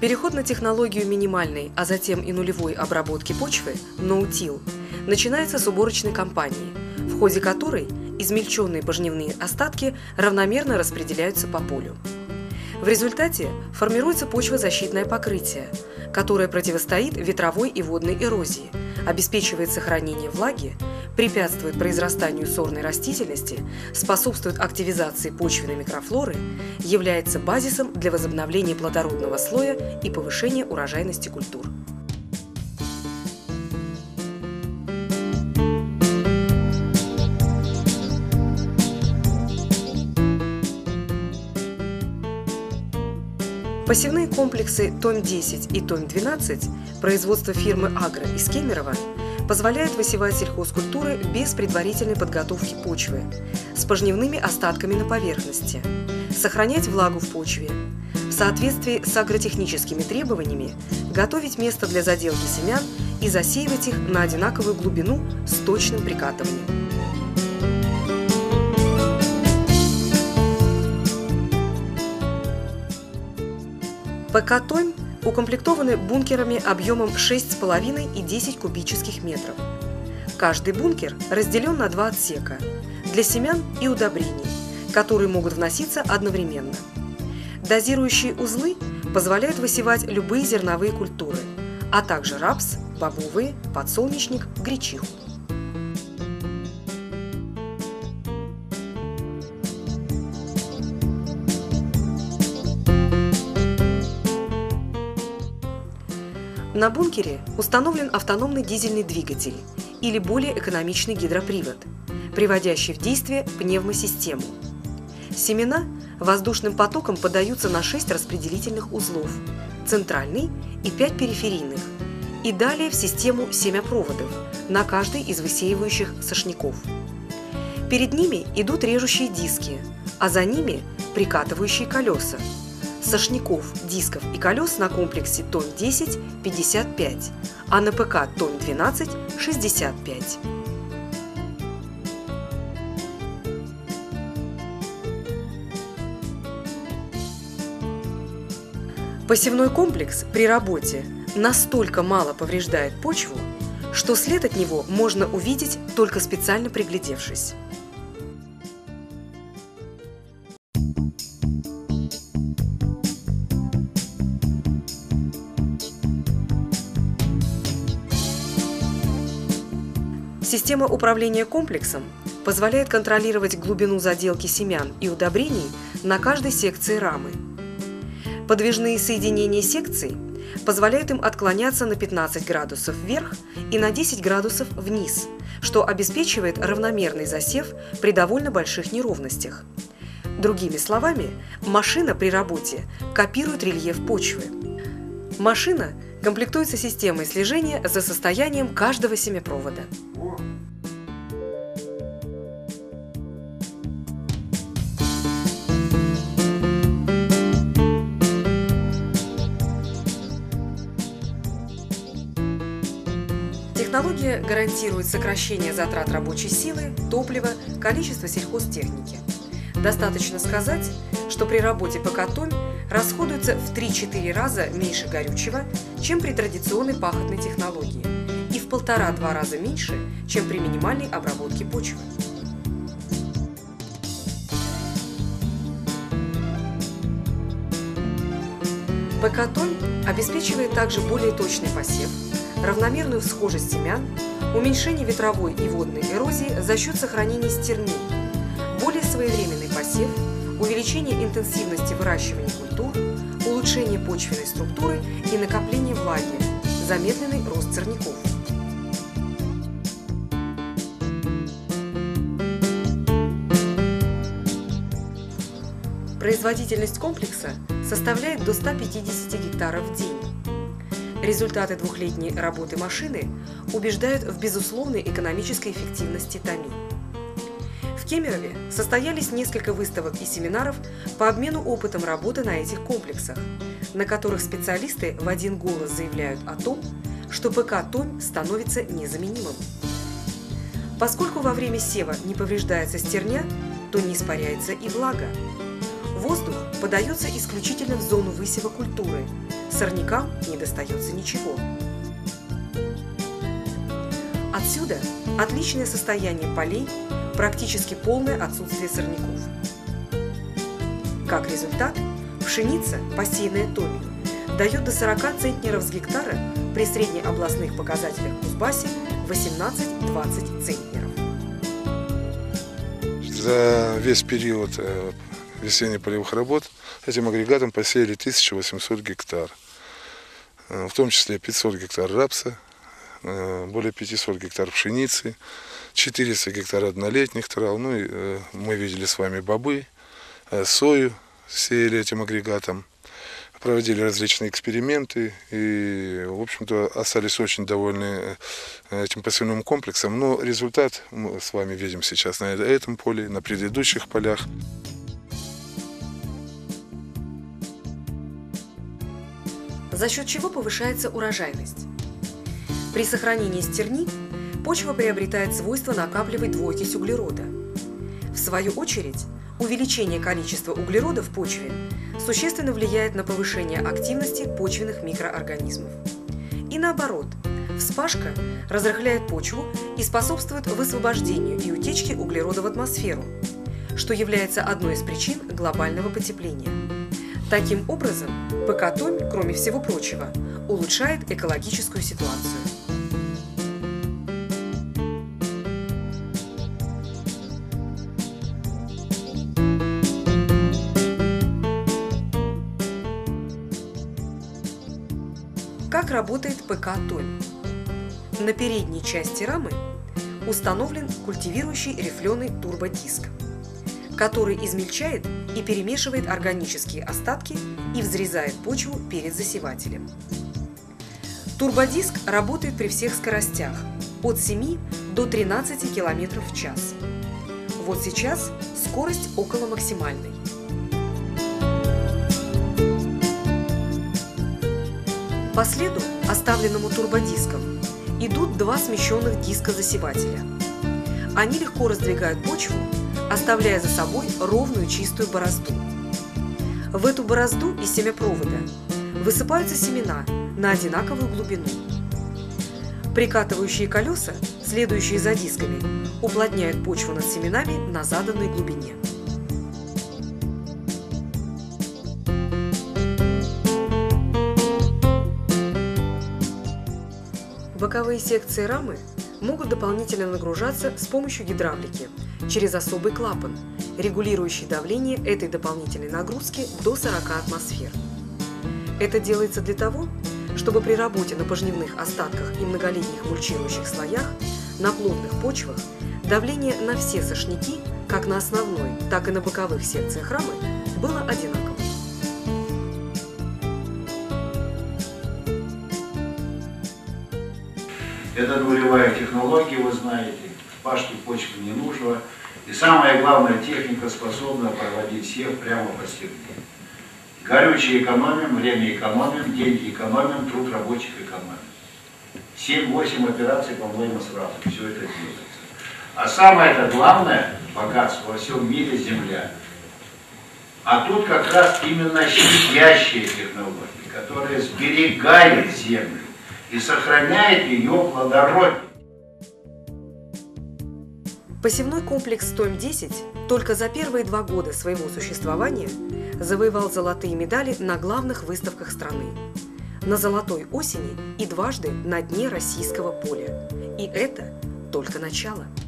Переход на технологию минимальной, а затем и нулевой обработки почвы (no-till) начинается с уборочной кампании, в ходе которой измельченные пожнивные остатки равномерно распределяются по полю. В результате формируется почвозащитное покрытие, которое противостоит ветровой и водной эрозии, обеспечивает сохранение влаги, препятствует произрастанию сорной растительности, способствует активизации почвенной микрофлоры, является базисом для возобновления плодородного слоя и повышения урожайности культур. Посевные комплексы ТОМь-10 и ТОМь-12 производства фирмы «Агро» из Кемерово позволяют высевать сельхозкультуры без предварительной подготовки почвы, с пожнивными остатками на поверхности, сохранять влагу в почве, в соответствии с агротехническими требованиями готовить место для заделки семян и засеивать их на одинаковую глубину с точным прикатыванием. ПК «Томь» укомплектованы бункерами объемом 6,5 и 10 кубических метров. Каждый бункер разделен на 2 отсека для семян и удобрений, которые могут вноситься одновременно. Дозирующие узлы позволяют высевать любые зерновые культуры, а также рапс, бобовые, подсолнечник, гречиху. На бункере установлен автономный дизельный двигатель или более экономичный гидропривод, приводящий в действие пневмосистему. Семена воздушным потоком подаются на 6 распределительных узлов, центральный и 5 периферийных, и далее в систему семяпроводов на каждый из высеивающих сошняков. Перед ними идут режущие диски, а за ними прикатывающие колеса. Сошняков, дисков и колес на комплексе ТОМь-10 – 55, а на ПК ТОМь-12 – 65. Посевной комплекс при работе настолько мало повреждает почву, что след от него можно увидеть, только специально приглядевшись. Система управления комплексом позволяет контролировать глубину заделки семян и удобрений на каждой секции рамы. Подвижные соединения секций позволяют им отклоняться на 15 градусов вверх и на 10 градусов вниз, что обеспечивает равномерный засев при довольно больших неровностях. Другими словами, машина при работе копирует рельеф почвы. Машина комплектуется системой слежения за состоянием каждого семяпровода. Технология гарантирует сокращение затрат рабочей силы, топлива, количества сельхозтехники. Достаточно сказать, что при работе ПК «Томь» расходуется в 3-4 раза меньше горючего, чем при традиционной пахотной технологии, и в 1,5–2 раза меньше, чем при минимальной обработке почвы. ПК «Томь» обеспечивает также более точный посев, равномерную всхожесть семян, уменьшение ветровой и водной эрозии за счет сохранения стерней, более своевременный посев, увеличение интенсивности выращивания культур, улучшение почвенной структуры и накопление влаги, замедленный рост сорняков. Производительность комплекса составляет до 150 гектаров в день. Результаты 2-летней работы машины убеждают в безусловной экономической эффективности ТОМи. В Кемерове состоялись несколько выставок и семинаров по обмену опытом работы на этих комплексах, на которых специалисты в один голос заявляют о том, что ПК «Томь» становится незаменимым. Поскольку во время сева не повреждается стерня, то не испаряется и влага. Воздух подается исключительно в зону высева культуры, сорнякам не достается ничего. Отсюда отличное состояние полей, практически полное отсутствие сорняков. Как результат, пшеница, посеянная томью, дает до 40 центнеров с гектара при среднеобластных показателях в Кузбассе 18-20 центнеров. За весь период весенне-полевых работ этим агрегатом посеяли 1800 гектар, в том числе 500 гектар рапса, более 500 гектар пшеницы, 400 гектар однолетних трав. Ну и мы видели с вами бобы, сою сеяли этим агрегатом, проводили различные эксперименты и, в общем-то, остались очень довольны этим посевным комплексом. Но результат мы с вами видим сейчас на этом поле, на предыдущих полях. За счет чего повышается урожайность? При сохранении стерни почва приобретает свойство накапливать двуокись углерода. В свою очередь, увеличение количества углерода в почве существенно влияет на повышение активности почвенных микроорганизмов. И наоборот, вспашка разрыхляет почву и способствует высвобождению и утечке углерода в атмосферу, что является одной из причин глобального потепления. Таким образом, ПК-томь, кроме всего прочего, улучшает экологическую ситуацию. Как работает ПК-томь? На передней части рамы установлен культивирующий рифленый турбодиск, который измельчает и перемешивает органические остатки и взрезает почву перед засевателем. Турбодиск работает при всех скоростях от 7 до 13 км в час. Вот сейчас скорость около максимальной. По следу, оставленному турбодиском, идут два смещенных диска засевателя. Они легко раздвигают почву, оставляя за собой ровную чистую борозду. В эту борозду из семяпровода высыпаются семена на одинаковую глубину. Прикатывающие колеса, следующие за дисками, уплотняют почву над семенами на заданной глубине. Боковые секции рамы могут дополнительно нагружаться с помощью гидравлики через особый клапан, регулирующий давление этой дополнительной нагрузки до 40 атмосфер. Это делается для того, чтобы при работе на пожнивных остатках и многолетних мульчирующих слоях на плотных почвах давление на все сошники, как на основной, так и на боковых секциях рамы, было одинаково. Это нулевая технология, вы знаете, вспашки почвы не нужно. И самая главная техника способна проводить сев прямо по степне. Горючее экономим, время экономим, деньги экономим, труд рабочих экономим. 7-8 операций, по-моему, сразу все это делается. А самое главное богатство во всем мире — земля. А тут как раз именно щадящие технологии, которые сберегают землю и сохраняет ее плодородие. Посевной комплекс ТОМь-10 только за первые 2 года своего существования завоевал золотые медали на главных выставках страны, на Золотой осени и дважды на Дне российского поля. И это только начало.